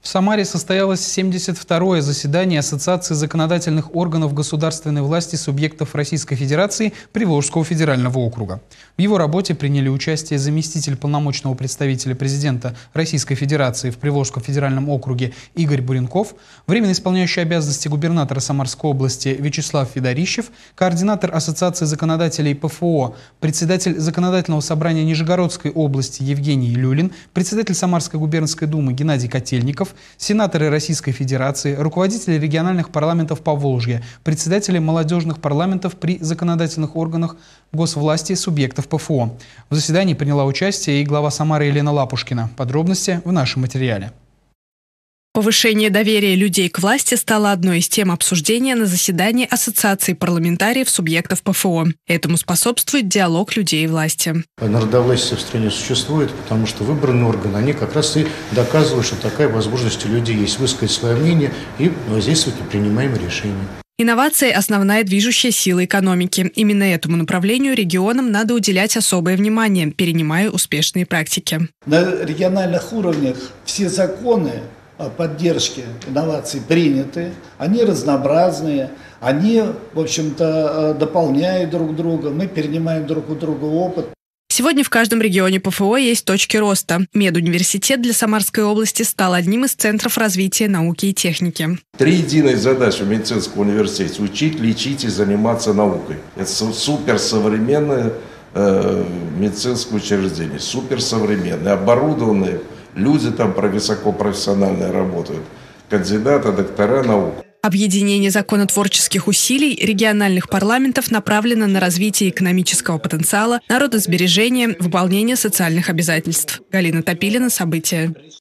В Самаре состоялось 72-е заседание Ассоциации законодательных органов государственной власти субъектов Российской Федерации Приволжского федерального округа. В его работе приняли участие заместитель полномочного представителя президента Российской Федерации в Приволжском федеральном округе Игорь Буренков, временно исполняющий обязанности губернатора Самарской области Вячеслав Федорищев, координатор Ассоциации законодателей ПФО, председатель Законодательного собрания Нижегородской области Евгений Люлин, председатель Самарской губернской думы Геннадий Котельников, сенаторы Российской Федерации, руководители региональных парламентов Поволжья, председатели молодежных парламентов при законодательных органах госвласти субъектов ПФО. В заседании приняла участие и глава Самары Елена Лапушкина. Подробности в нашем материале. Повышение доверия людей к власти стало одной из тем обсуждения на заседании Ассоциации парламентариев субъектов ПФО. Этому способствует диалог людей и власти. Народовластие в стране существует, потому что выбранный орган, они как раз и доказывают, что такая возможность у людей есть высказать свое мнение и воздействовать на принимаемые решения. Инновации – основная движущая сила экономики. Именно этому направлению регионам надо уделять особое внимание, перенимая успешные практики. На региональных уровнях все законы о поддержке инноваций приняты, они разнообразные, они, в общем-то, дополняют друг друга, мы перенимаем друг у друга опыт. Сегодня в каждом регионе ПФО есть точки роста. Медуниверситет для Самарской области стал одним из центров развития науки и техники. 3 единых задачи в медицинском университете – учить, лечить и заниматься наукой. Это суперсовременное медицинское учреждение, суперсовременное, оборудованное. Люди там высокопрофессиональные работают, кандидаты, доктора наук. Объединение законотворческих усилий региональных парламентов направлено на развитие экономического потенциала, народосбережение, выполнение социальных обязательств. Галина Топилина, события.